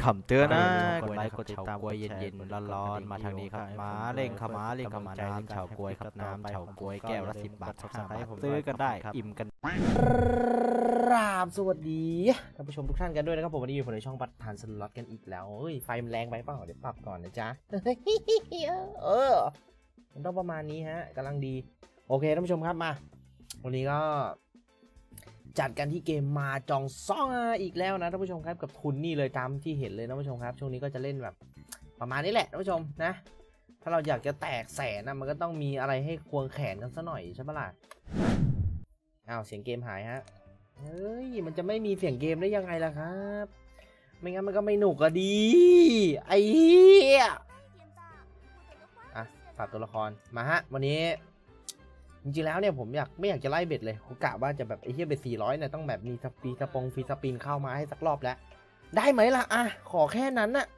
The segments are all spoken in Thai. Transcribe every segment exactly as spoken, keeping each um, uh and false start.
คำเตือนนะกดไลค์กดติดตามกวยเย็นๆร้อนๆมาทางนี้ครับมาเล่งขมาเล่งขมาน้ำเฉากวยครับน้ำเฉากวยแก้วละสิบบาทห้าบาทซื้อกันได้อิ่มกันราบสวัสดีท่านผู้ชมทุกท่านกันด้วยนะครับผมวันนี้อยู่ในช่องบัตรทานสล็อตกันอีกแล้วเฮ้ยไฟมันแรงไปเปล่าเดี๋ยวปรับก่อนนะจ๊ะเออมันต้องประมาณนี้ฮะกำลังดีโอเคท่านผู้ชมครับมาวันนี้ก็จัดกันที่เกมมาจองซ่องอีกแล้วนะท่านผู้ชมครับกับทุนนี่เลยตามที่เห็นเลยท่านผู้ชมครับช่วงนี้ก็จะเล่นแบบประมาณนี้แหละท่านผู้ชมนะถ้าเราอยากจะแตกแสนนะมันก็ต้องมีอะไรให้ควงแขนกันซะหน่อยใช่ปะล่ะอ้าวเสียงเกมหายฮะเฮ้ยมันจะไม่มีเสียงเกมได้ยังไงล่ะครับไม่งั้นมันก็ไม่หนุกอะดีไอ้เหี้ยอ่ะฝากตัวละครมาฮะวันนี้จริงๆแล้วเนี่ยผมอยากไม่อยากจะไล่เบ็ดเลยผมกะว่าจะแบบไอ้เหี้ยเบ็ดสี่ร้อยเนี่ยต้องแบบมีสปีสปงฟีสปินเข้ามาให้สักรอบแล้วได้ไหมล่ะอ่ะขอแค่นั้นน่ะ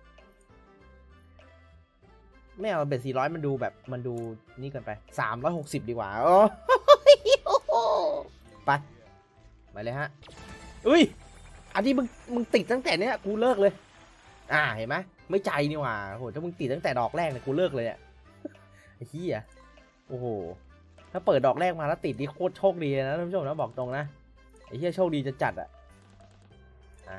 ไม่เอาเบ็ดสี่ร้อยมันดูแบบมันดูนี่เกินไปสามร้อยหกสิบดีกว่าโอ้ไปไปเลยฮะอุ้ยอันนี้มึงมึงติดตั้งแต่เนี้ยกูเลิกเลยอ่าเห็นไหมไม่ใจนี่หว่าโหถ้ามึงติดตั้งแต่ดอกแรกเนี่ยกูเลิกเลยอ่ะไอ้เหี้ยโอ้โหถ้าเปิดดอกแรกมาแล้วติดนี่โคตรโชคดีนะท่านผู้ชมนะบอกตรงนะไอ้เหี้ยโชคดีจะจัดอ่ะอ่ะ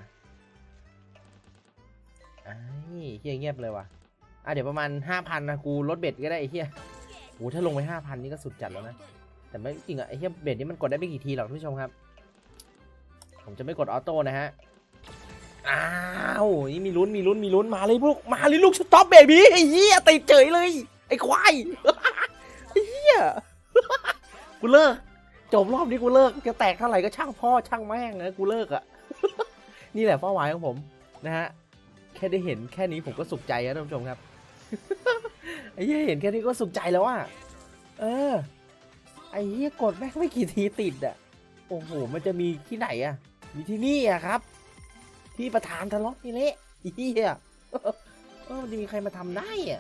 ไอ้เหี้ยเงียบเลยว่ะอ่ะเดี๋ยวประมาณห้าพันนะกูลดเบ็ดก็ได้ไอ้เหี้ยโอ้ถ้าลงไปห้าพันนี่ก็สุดจัดแล้วนะแต่ไม่จริงอ่ะไอ้เหี้ยเบ็ดนี่มันกดได้ไม่กี่ทีหรอกท่านผู้ชมครับผมจะไม่กดออโต้นะฮะอ้าวนี่มีลุ้นมีลุ้นมีลุ้นมาเลยลูกมาเลยลูกสต็อปเบบี้ไอ้เหี้ยติดเฉยเลยไอ้ควายไอ้เหี้ยกูเลิกจบรอบนี้กูเลิกจะแตกเท่าไหร่ก็ช่างพ่อช่างแม่งนะกูเลิกอ่ะ นี่แหละเป้าหมายของผมนะฮะแค่ได้เห็นแค่นี้ผมก็สุขใจแล้วท่านผู้ชมครับ ไอ้เหี้ยเห็นแค่นี้ก็สุขใจแล้วอ่ะเออไอ้เหี้ยกดแม่งไม่กี่ทีติดอ่ะโอ้โหมันจะมีที่ไหนอ่ะมีที่นี่อ่ะครับที่ประธานทะเลาะนี่เละไอ้เหี้ยเออมันจะมีใครมาทำได้อ่ะ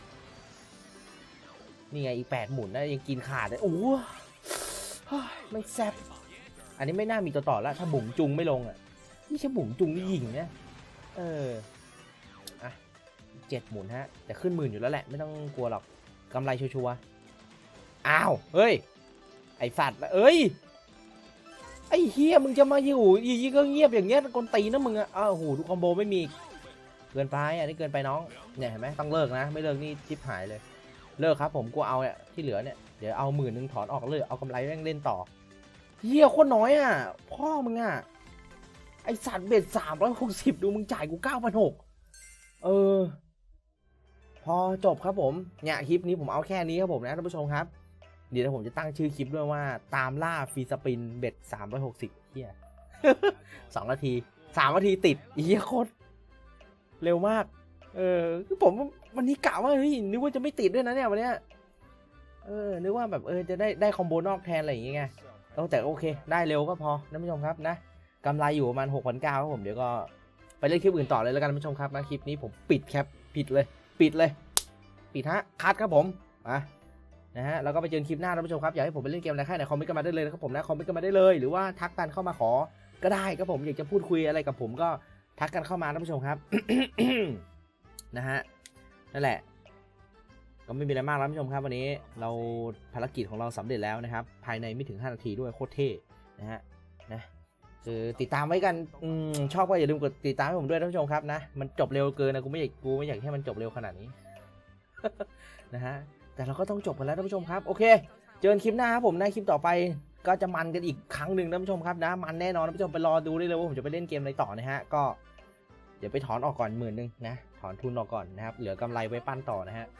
นี่ไงอีกแปดหมุนนะยังกินขาดเลยโอ้ไม่แซ่บอันนี้ไม่น่ามีตัวต่อแล้วถ้าบุ๋งจุงไม่ลงอ่ะนี่ใช่บุ๋งจุงนี่ยิงนะเอออ่ะเจ็ดหมุนฮะแต่ขึ้นหมื่นอยู่แล้วแหละไม่ต้องกลัวหรอกกำไรชัวร์ๆอ้าวเฮ้ยไอสัตว์เอ้ยไอเฮียมึงจะมาอยู่ยี่ก็เงียบอย่างเงี้ยกลตีนะมึงอ่ะอ้าวโหดูคอมโบไม่มีเกินไปอันนี้เกินไปน้องเนี่ยเห็นไหมต้องเลิกนะไม่เลิกนี่ชิบหายเลยเลิกครับผมกูเอาเนี่ยที่เหลือเนี่ยเดี๋ยวเอาหมื่นหนึ่งถอนออกเลยเอากำไรแม่งเล่นต่อเฮียโคตรน้อยอ่ะพ่อมึงอ่ะไอสัตว์เบ็ดสามร้อยหกสิบดูมึงจ่ายกูเก้าพันหกเออพอจบครับผมเนี่ยคลิปนี้ผมเอาแค่นี้ครับผมนะท่านผู้ชมครับเดี๋ยวผมจะตั้งชื่อคลิปด้วยว่าตามล่าฟรีสปินเบ็ดสามร้อยหกสิบเฮีย สองนาทีสามนาทีติดเฮียโคตรเร็วมากเออคือผมวันนี้กะว่าเฮ้ยนึกว่าจะไม่ติดด้วยนะเนี่ยวันเนี้ยเออนึกว่าแบบเออจะได้ได้คอมโบนอกแทนอะไรอย่างเงี้ยแต่โอเคได้เร็วก็พอท่านผู้ชมครับนะกำไรอยู่ประมาณ หกพันเก้าร้อย ครับผมเดี๋ยวก็ไปเล่นคลิปอื่นต่อเลยแล้วกันท่านผู้ชมครับนะคลิปนี้ผมปิดแคปปิดเลยปิดเลยปิดฮะคัดครับผมอ่ะนะฮะแล้วก็ไปเจอคลิปหน้าท่านผู้ชมครับอยากให้ผมไปเล่นเกมอะไรแค่ไหนคอมเมนต์กันมาได้เลยนะครับผมนะคอมเมนต์กันมาได้เลยหรือว่าทักกันเข้ามาขอก็ได้ครับผมอยากจะพูดคุยอะไรกับผมก็ทักกันเข้ามาท่านผู้ชมครับ นะฮะนั่นแหละก็ไม่มีอะไรมากแล้วท่านผู้ชมครับวันนี้เราภารกิจของเราสำเร็จแล้วนะครับภายในไม่ถึงห้านาทีด้วยโคตรเท่นะฮะนะคือติดตามไว้กันอชอบก็อย่าลืมกดติดตามให้ผมด้วยท่านผู้ชมครับนะมันจบเร็วเกินนะกูไม่อยากกูไม่อยากให้มันจบเร็วขนาดนี้ นะฮะแต่เราก็ต้องจบกันแล้วท่านผู้ชมครับโอเคเจอกันคลิปหน้าครับผมในคลิปต่อไปก็จะมันกันอีกครั้งหนึ่งท่านผู้ชมครับนะมันแน่นอนท่านผู้ชมไปรอดูได้เลยว่าผมจะไปเล่นเกมอะไรต่อนะฮะก็เดี๋ยวไปถอนออกก่อนหมื่นหนึ่งนะถอนทุนออกก่อนนะครับเหลือกำไรไว้ปั้นต่อนะฮะ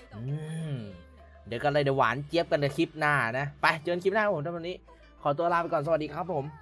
เดี๋ยวกันเลยเดี๋ยวหวานเจี๊ยบกันในคลิปหน้านะไปเจอกันคลิปหน้าผมท่านวันนี้ขอตัวลาไปก่อนสวัสดีครับผม